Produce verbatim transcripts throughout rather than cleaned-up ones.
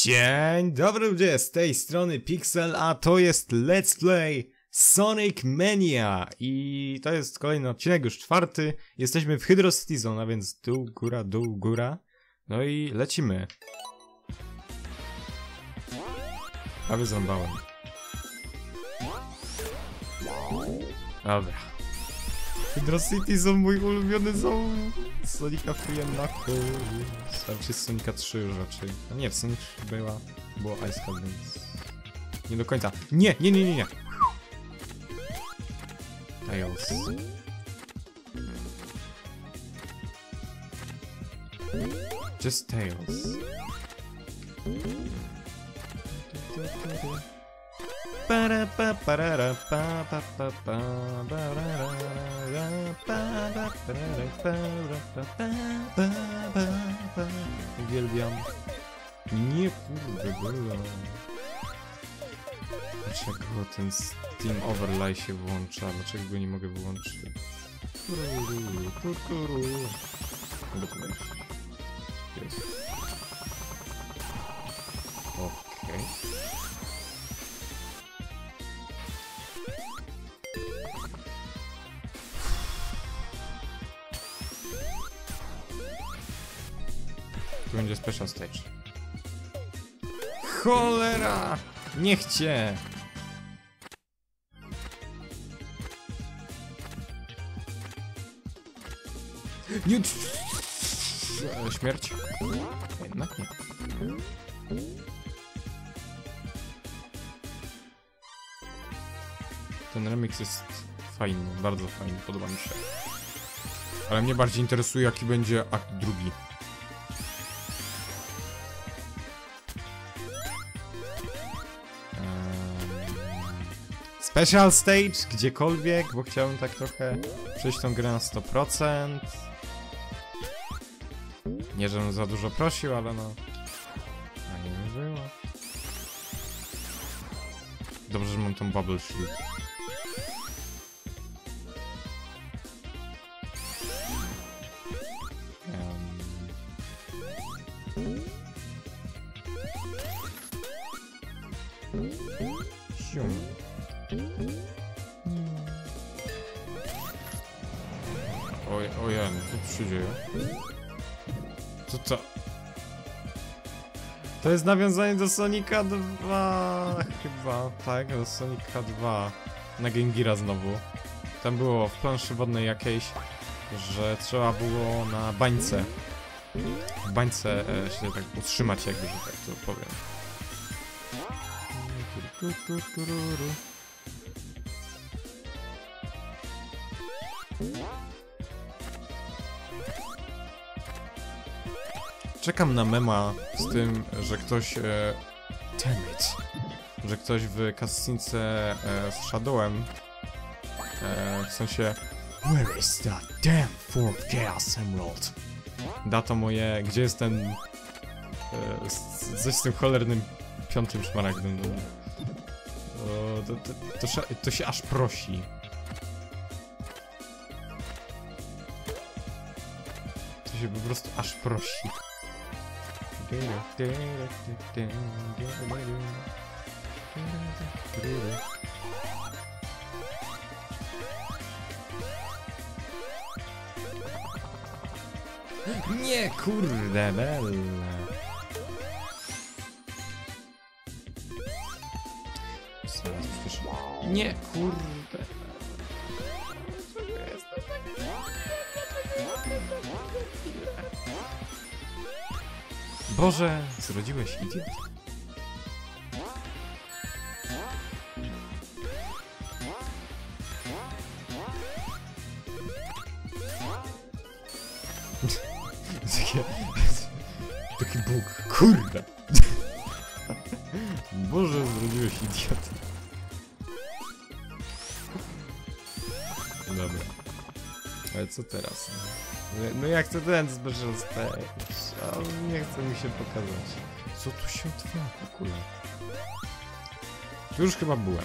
Dzień dobry ludzie, z tej strony Pixel, a to jest Let's Play Sonic Mania i to jest kolejny odcinek, już czwarty. Jesteśmy w Hydro City Zone, a więc dół, góra, dół, góra. No i lecimy. Prawie zrąbałem. Dobra. Hydro City Zone, mój ulubiony zone. Sonika Free and Knuckles. A czy Sonika trzy już raczej. No nie, w Sonic była, było Ice Cut, więc... Nie do końca. Nie, nie, nie, nie, nie. Tails. Just Tails. Para pa parara pa pa pa pa parara pa pa parara pa pa pa pa pa. Uwielbiam. Nie kurde, bola. Dlaczego ten Steam Overlay się włącza? Dlaczego go nie mogę wyłączyć? Kururu, kururu. Mogę to wejść. Jest. Okej. Okay. Tu będzie special stage. Cholera! Nie chcę! Nie! Śmierć? Jednak nie. Ten remix jest fajny, bardzo fajny, podoba mi się. Ale mnie bardziej interesuje, jaki będzie akt drugi. Special stage, gdziekolwiek, bo chciałem tak trochę przejść tą grę na sto procent. Nie, żebym za dużo prosił, ale no... A nie było. Dobrze, że mam tą Bubble Shield. Um... Oj, ojej, co tu się dzieje? Co to? To jest nawiązanie do Sonika dwa, chyba, tak, do Sonika dwa, na Game Geara znowu. Tam było w planszy wodnej jakiejś, że trzeba było na bańce, w bańce e, się tak utrzymać, jakby, że tak to powiem. Czekam na mema z tym, że ktoś... E, damn it, że ktoś w cutscence e, z Shadowem, e, w sensie where is that damn fourth Chaos Emerald? Da to moje... Gdzie jest ten... E, coś z tym cholernym piątym szmaragdem. O, to, to, to, to, to się aż prosi. To się po prostu aż prosi. Nie, kurde, belle. Nie, kurde. Boże, zrodziłeś idiot. Taki, taki Bóg, kurde. Boże, zrodziłeś idiot. Dobra. Ale co teraz? No ja chcę ten special stage, ale nie chce mi się pokazać. Co tu się odbywa w ogóle? Tu już chyba byłem.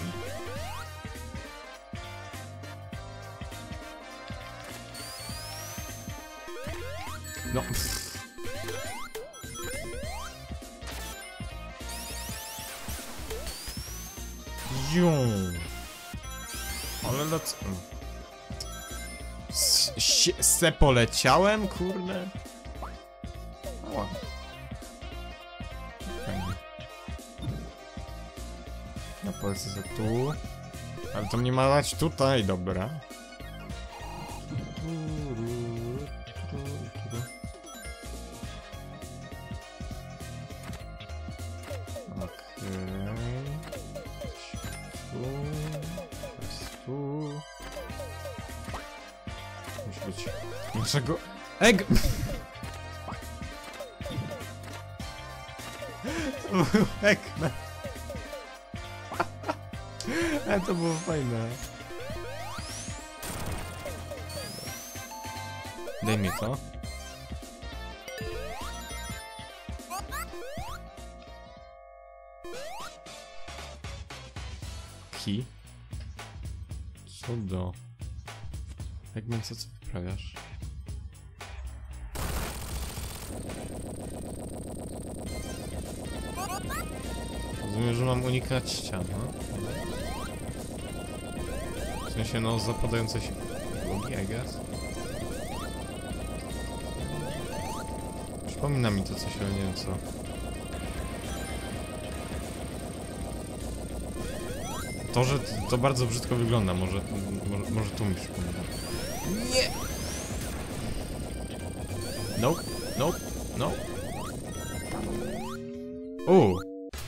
No. Ziu. Ale lecę. Se poleciałem, kurde. Ała. Fajnie. Ja polecę za tu. Ale to mnie ma dać tutaj, dobra. Dlaczego? Egg! To był Eggman. Ale to było fajne. Daj mi to. Ki? Co do? Eggman, co co wyprawiasz? Rozumiem, że mam unikać ścian, no? W sensie, no, zapadające się podłogi, I guess. Przypomina mi to coś, ale nie wiem co. To, że to bardzo brzydko wygląda, może, może, może tu mi przypomina. Nie! Nope, nope, no. Uuu.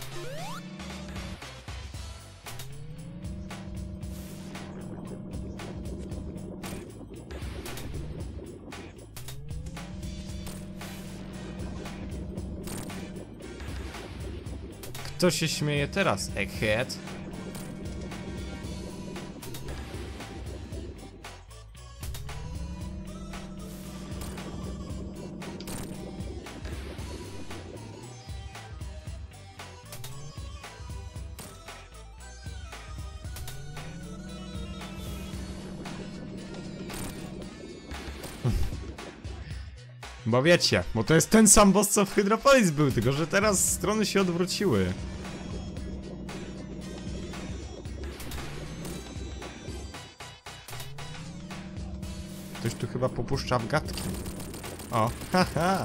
Kto się śmieje teraz, Egghead? Bo wiecie, bo to jest ten sam boss, co w Hydropolis był, tylko że teraz strony się odwróciły. Ktoś tu chyba popuszcza w gadki. O, haha.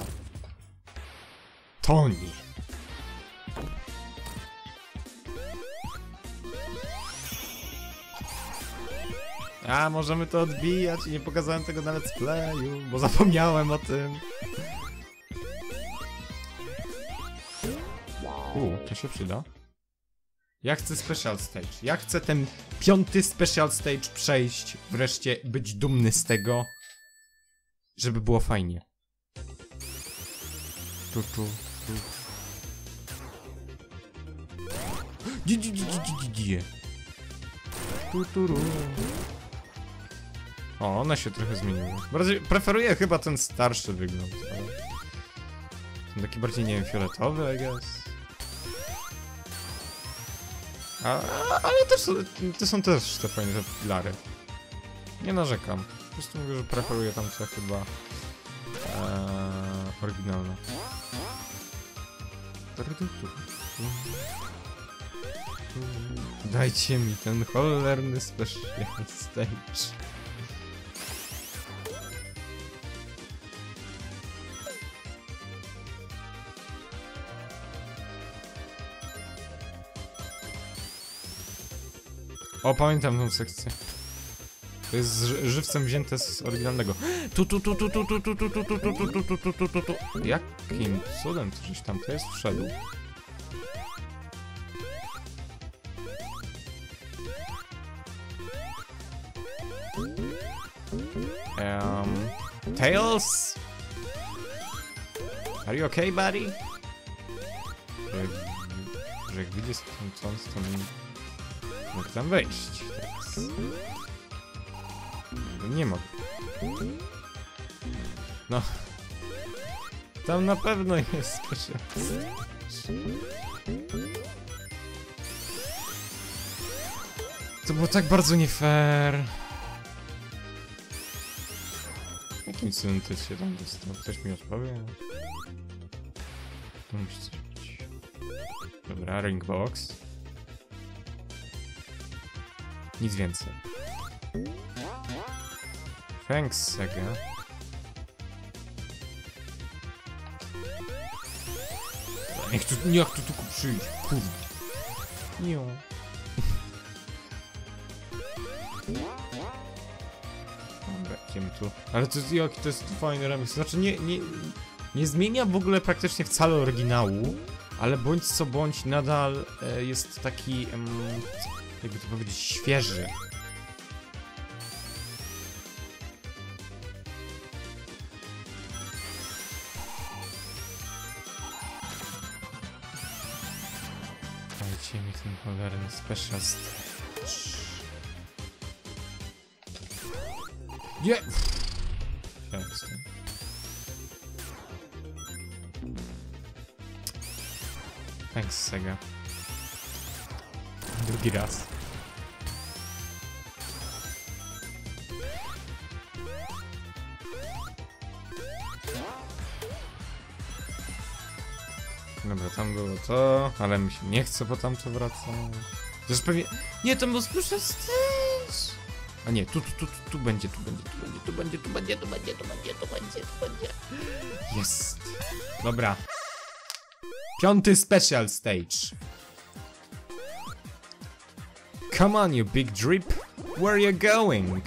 Toni. A, możemy to odbijać i nie pokazałem tego na let's playu, bo zapomniałem o tym. Uuu, to się przyda. Ja chcę special stage. Ja chcę ten piąty special stage przejść. Wreszcie być dumny z tego, żeby było fajnie. Tu, tu, tu. Dzi, dzi, dzi, dzi, dzi. Tu, tu, ru. O, one się trochę zmieniły. Bardziej preferuję chyba ten starszy wygląd. Ale... Ten taki bardziej, nie wiem, fioletowy, I guess. A, ale też to są też te fajne filary. Nie narzekam. Po prostu mówię, że preferuję tam co chyba ee, oryginalne. Dajcie mi ten cholerny special stage. O, pamiętam tą sekcję. To jest z żywcem wzięte z oryginalnego. Tu, tu, tu, tu, tu, tu, tu, tu, tu, tu, tu, tu, tu, tu, tu, tu, tu. Jakim cudem coś tam to jest wszedł? Um, Tails? Are you okay, buddy? Że jak, że jak widzę skręcąc, to mi... Mogę tam wejść teraz. Nie mogę. No. Tam na pewno jest special. To było tak bardzo nie fair. Jakim cudem ty się tam dostał? Ktoś mi odpowie? Tu musi coś być. Dobra, ringbox. Nic więcej. Thanks, Sega. Niech tu, niech tu tylko przyjdzie, kurde. Nie. Dobra, idziemy tu. Ale to jest, jaki to jest fajny remix. Znaczy nie, nie, nie zmienia w ogóle praktycznie wcale oryginału, ale bądź co bądź nadal e, jest taki, em, jakby to powiedzieć, świeży. Dajcie mi ten cholerny special stage. Nie! Jestem. Thanks, Sega. Drugi raz. Dobra, tam było to, ale mi się nie chce po tamto wracać. Zresztą pewnie... Nie, to był special stage! A nie, tu, tu, tu, tu, tu będzie, tu będzie, tu będzie, tu będzie, tu będzie, tu będzie, tu będzie, tu będzie, tu będzie. Jest. Dobra. Piąty special stage. Come on, you big drip. Where are you going?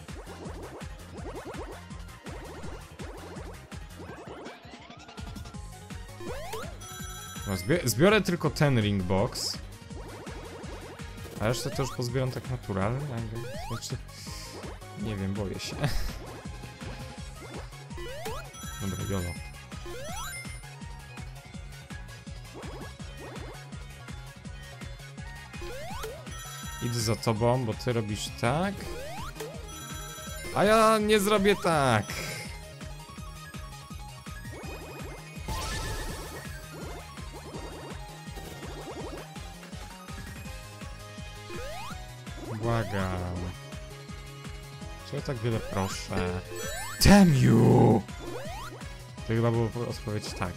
No, zbi zbiorę tylko ten ring box. A resztę to już pozbieram tak naturalnie. Znaczy... Nie wiem, boję się. Dobra, jolo. Idę za tobą, bo ty robisz tak. A ja nie zrobię tak. Błagam. Czy ja tak wiele proszę? Damn you! To chyba było odpowiedź tak.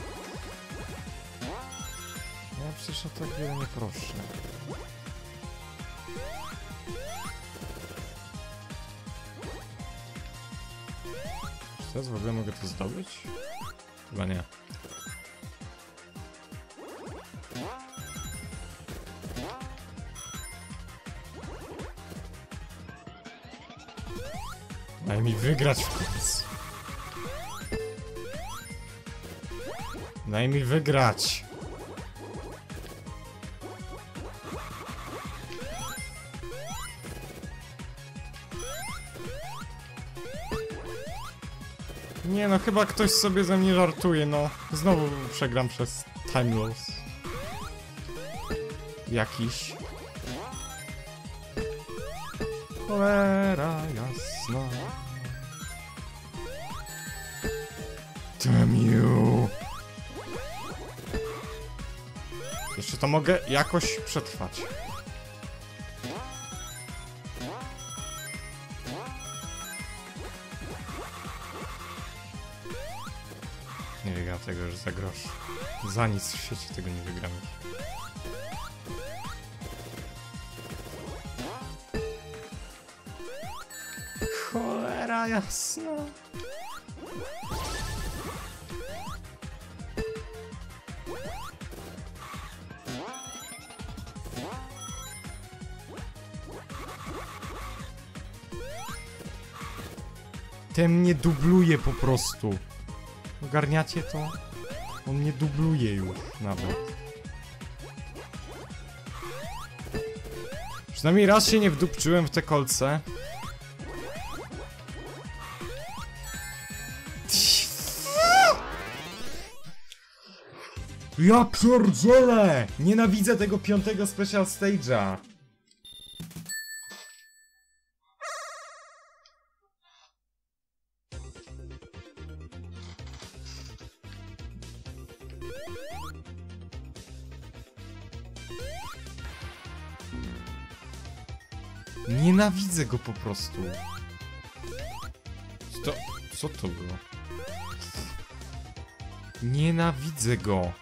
Ja przecież o tak wiele nie proszę. Czy teraz w ogóle mogę to zdobyć? Chyba nie. Daj mi wygrać w końcu. Daj mi wygrać. Nie no, chyba ktoś sobie ze mnie żartuje, no. Znowu przegram przez time loss. Jakiś. Cholera jasna. Damn you. Jeszcze to mogę jakoś przetrwać. Nie wygram tego już za grosz. Za nic w świecie tego nie wygramy. Cholera jasna. Ten mnie dubluje po prostu. Ogarniacie to? On mnie dubluje już nawet. Przynajmniej raz się nie wdupczyłem w te kolce. Ja pierdzielę! Nienawidzę tego piątego special stage'a. Nienawidzę go po prostu. Co to, co to było? Nienawidzę go.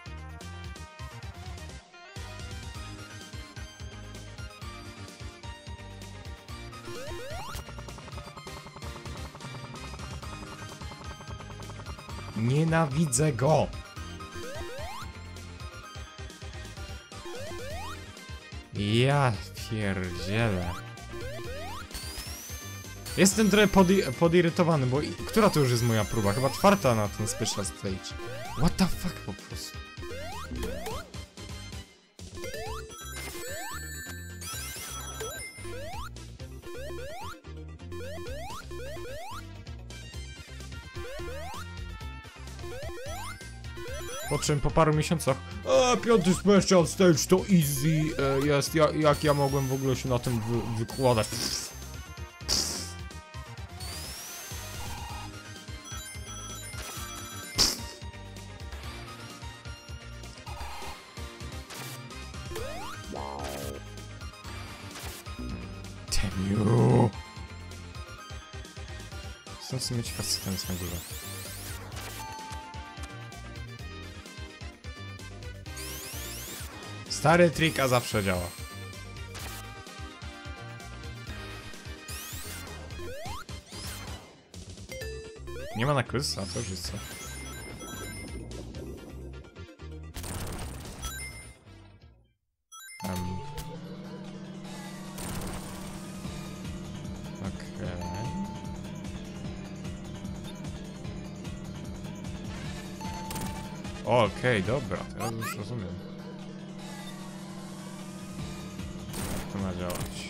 Nienawidzę go! Ja pierdzielę. Jestem trochę podi podirytowany, bo i która to już jest moja próba? Chyba czwarta na ten special stage. What the fuck po prostu. Po czym po paru miesiącach a, piąty special stage to easy e, jest, ja, jak ja mogłem w ogóle się na tym wy wykładać. Damn you. Są w sumie ciekawe sekwencje na górze. Stary trik, a zawsze działa. Nie ma na kryz, a to już jest co? Um. Okej. Okej, okay, dobra, teraz już rozumiem. To ma działać.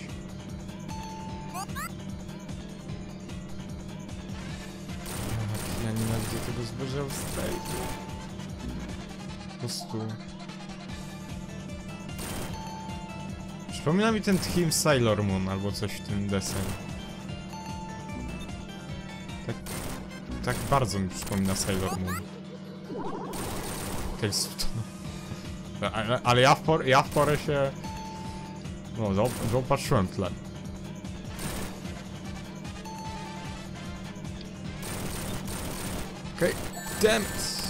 Ja nienawidzę tego zboża w stage'u. Po prostu... Przypomina mi ten team Sailor Moon albo coś w tym deseń. Tak... Tak bardzo mi przypomina Sailor Moon. Ale, ale ja w porę, ja w porę się... No, zaopatrzyłem w tle. Okej, okay. Damn it.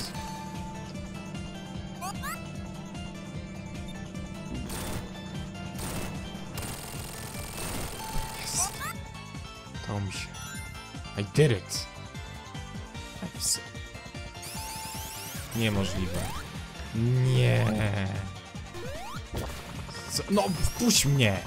Yes. Udało mi się. I did it. Nice. Niemożliwe. Nie. Co? No, wpuść mnie!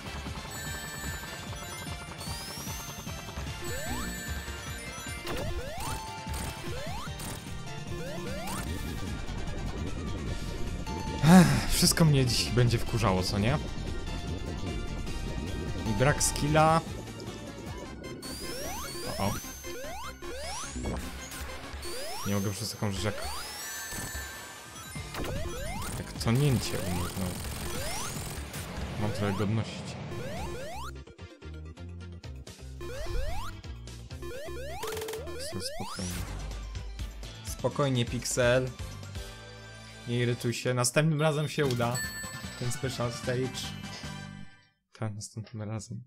Ech, wszystko mnie dziś będzie wkurzało, co nie? I brak skilla. O, o. Nie mogę przez taką rzecz jak... Jak tonięcie uniknął. Mam trochę godności. Spokojnie. Spokojnie, Pixel. Nie irytuj się. Następnym razem się uda. Ten special stage. Tak, następnym razem.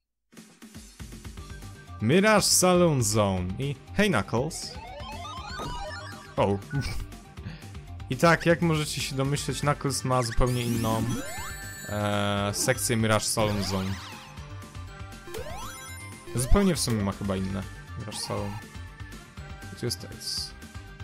Mirage Saloon Zone. I hey Knuckles. O. I tak, jak możecie się domyśleć, Knuckles ma zupełnie inną e, sekcję Mirage Saloon Zone. Zupełnie w sumie ma chyba inne Mirage Saloon. I tu jest teraz.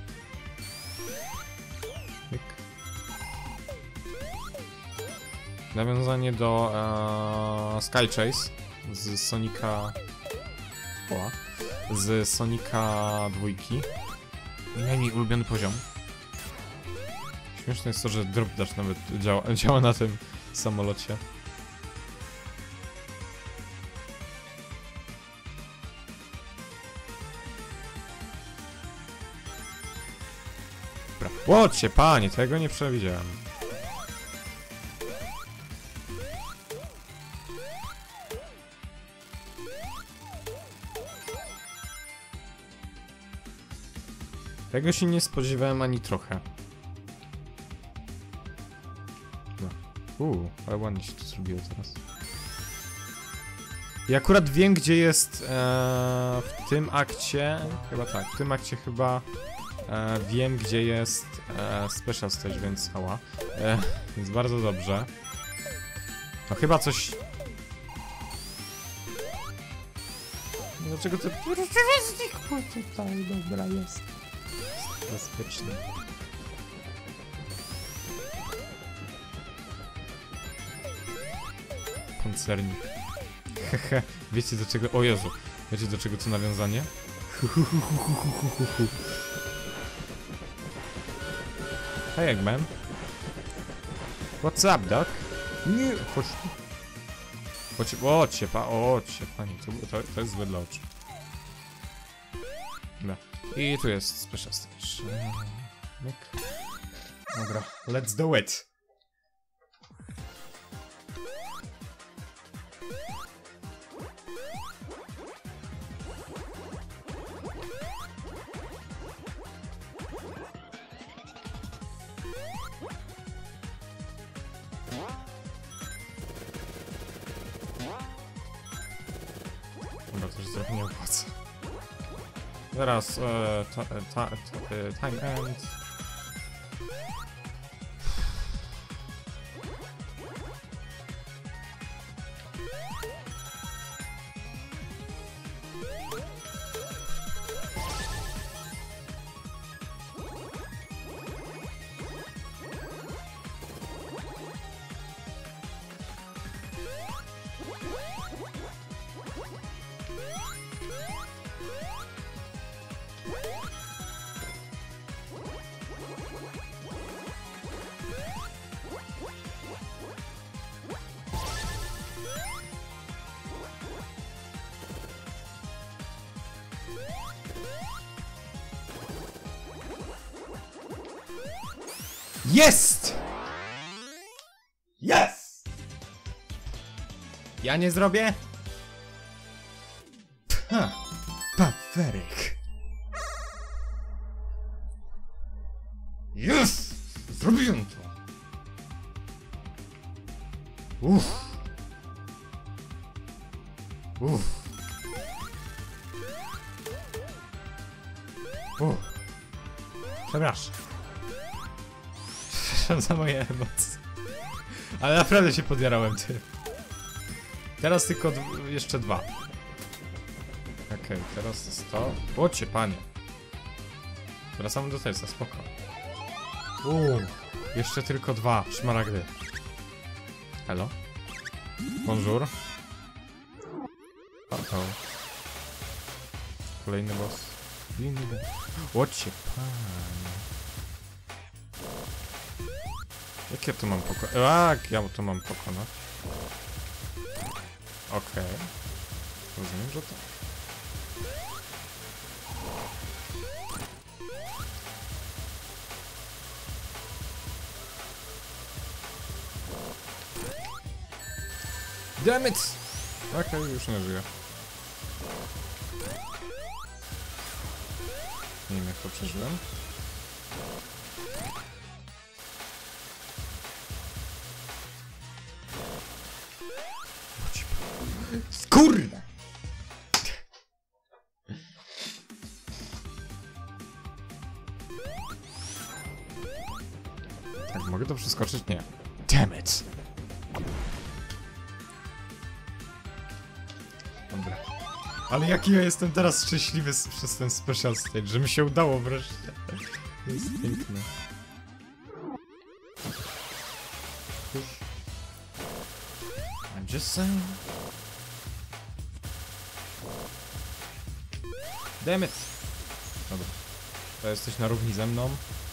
Nawiązanie do e, Sky Chase z Sonika... Oła. Z Sonika dwójki. Najmniej ulubiony poziom. Śmieszne jest to, że Drop Dash nawet działa, działa na tym samolocie. Dobra. Łocie, panie, tego nie przewidziałem. Tego się nie spodziewałem ani trochę. Uuu, ale ładnie się to zrobiło teraz. I akurat wiem, gdzie jest e, w tym akcie, chyba tak, w tym akcie chyba e, wiem, gdzie jest e, special stage, więc ała. E, więc bardzo dobrze. No chyba coś... Dlaczego to... Tutaj, dobra jest. bezpieczny. Pancernik. Hehe, wiecie do czego... O Jezu, wiecie do czego to nawiązanie? Hey Eggman. What's up, Doc? Nie, chodź tu. Chodź, o ciepa, o ciepanie, to, to, to jest złe dla oczu. No. I tu jest special stage. Dobra, let's do it. Dobra, to już trochę nie opłaca. Teraz e, ta, ta, ta, time end. Jest! Yes! Ja nie zrobię? Ha! Paweryk! Yes! Zrobiłem to! Uff! Uff! Uff! Przepraszam. Za moje emocje. Ale naprawdę się podjarałem tym. Teraz tylko jeszcze dwa. Okej, okay, teraz jest to. Łocie, panie. Wracamy do Tailsa, spoko. Uuu, jeszcze tylko dwa szmaragdy. Hello? Bonjour. Uh-oh. Kolejny boss. Kolejny boss. Łocie, panie. Jak ja to mam pokonać? Jak ja to mam pokonać? Okej. Okay. Rozumiem, że to. Damn it! Okej, okay, już nie żyję. Nie wiem, jak to przeżyłem. Kurde! Tak, mogę to przeskoczyć? Nie. Damn it! Dobra. Ale jaki ja jestem teraz szczęśliwy przez ten special stage, że mi się udało wreszcie. To jest piękne. I'm just saying. Damn it! Dobra. To jesteś na równi ze mną.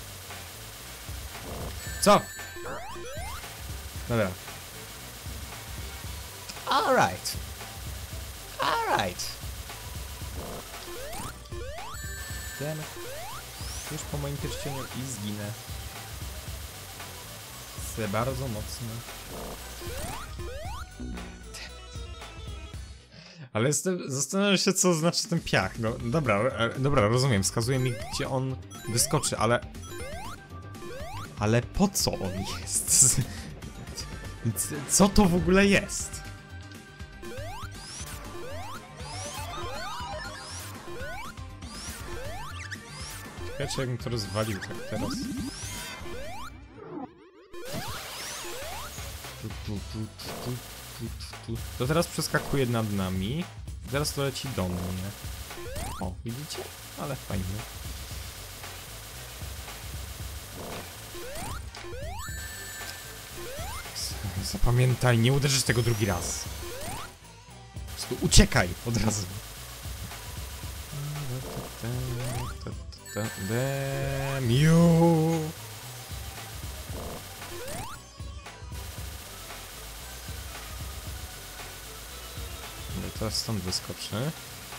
Co? Dobra. Alright. Alright. Damn it. Już po moim pierścieniu i zginę. Chcę bardzo mocno. Ale jestem, zastanawiam się, co znaczy ten piach. No dobra, dobra, rozumiem, wskazuje mi, gdzie on wyskoczy, ale... Ale po co on jest? Co to w ogóle jest? Ciekawe, jakbym to rozwalił tak teraz. Tu, tu, tu, tu, tu, tu. To teraz przeskakuje nad nami. Teraz to leci do mnie. O, widzicie? Ale fajnie. Zapamiętaj, nie uderzysz tego drugi raz. Po prostu uciekaj od razu. Damn you. No teraz stąd wyskoczy.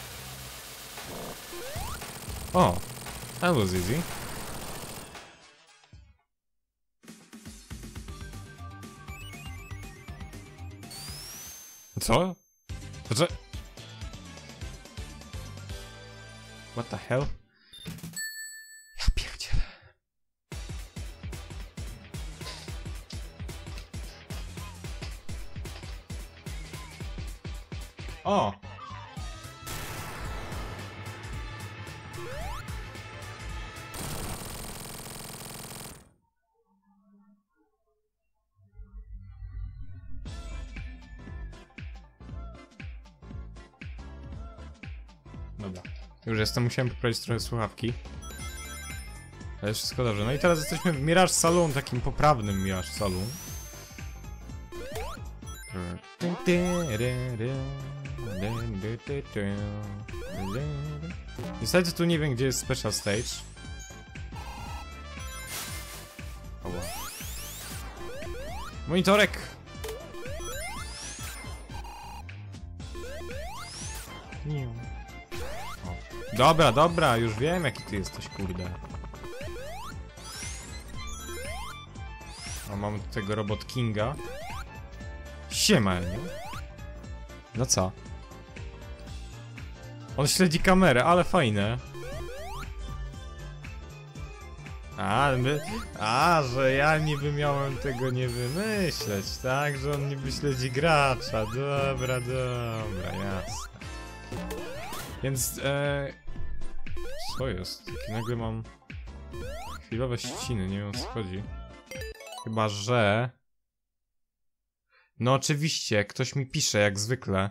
O! That was easy. Co? Co? What the hell? Ja pierdzielę. O! Dobra. Już jestem, musiałem poprawić trochę słuchawki. Ale wszystko dobrze. No i teraz jesteśmy w Mirage Saloon, takim poprawnym Mirage Saloon. Niestety tu nie wiem, gdzie jest Special Stage. Oła. Monitorek! Nie. Dobra, dobra, już wiem, jaki ty jesteś, kurde. O, mamy tu tego Robot Kinga. Siema, nie? No co? On śledzi kamerę, ale fajne. A, my, a, że ja niby miałem tego nie wymyśleć, tak? Że on niby śledzi gracza. Dobra, dobra, jasne. Więc, e... co jest? Taki nagle mam... chwilowe ściny, nie wiem, o co chodzi. Chyba, że... No oczywiście, ktoś mi pisze, jak zwykle.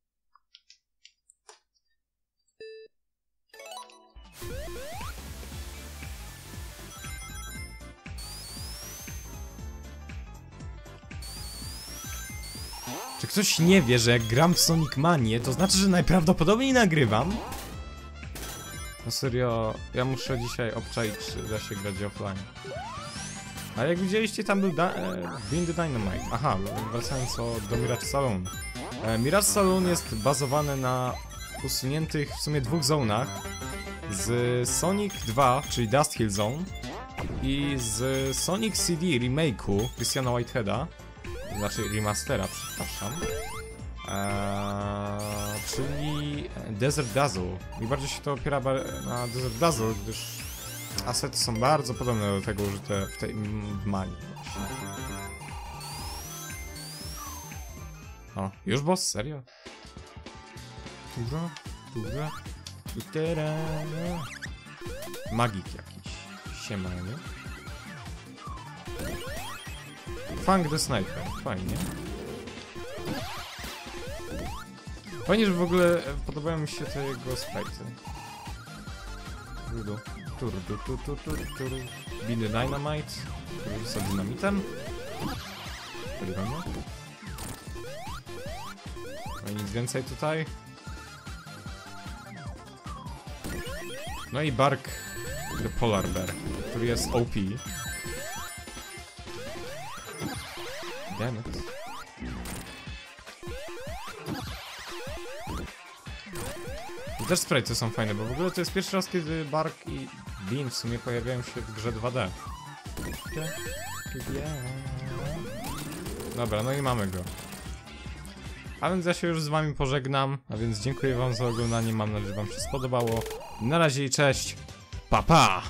Czy ktoś nie wie, że jak gram w Sonic Manię, to znaczy, że najprawdopodobniej nagrywam? No serio, ja muszę dzisiaj obczaić, czy da się grać offline. A jak widzieliście, tam był da e, Being the Dynamite. Aha, wracając o, do Mirage Saloon. E, Mirage Saloon jest bazowany na usuniętych w sumie dwóch zonach. Z Sonic dwa, czyli Dust Hill Zone, i z Sonic C D remake'u Christiana Whiteheada. Znaczy remastera, przepraszam. Eee, czyli Desert Dazzle. I bardziej się to opiera na Desert Dazzle, gdyż asety są bardzo podobne do tego użyte w tej w Manii. O, już boss? Serio? Tura, tura, tutera. Magik jakiś. Siema, nie? Fang the Sniper, fajnie. Fajnie, że w ogóle podobają mi się te jego sprite'y. Rudu. Tur, tur, tur, tur, tur, tur. Being the Dynamite, który rzuca dynamitem. Poligamy. No i nic więcej tutaj. No i Bark the Polar Bear, który jest O P. Damn it. I też sprite'y są fajne, bo w ogóle to jest pierwszy raz, kiedy Bark i Bean w sumie pojawiają się w grze dwa D. Dobra, no i mamy go. A więc ja się już z wami pożegnam, a więc dziękuję wam za oglądanie, mam nadzieję, że wam się spodobało. Na razie i cześć, pa pa!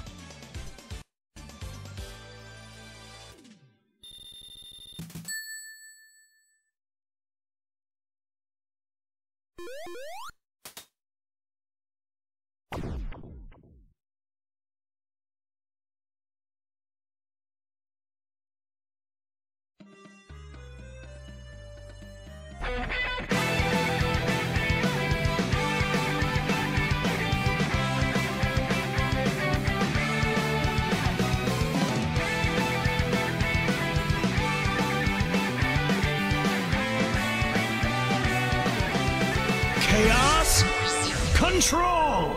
Control!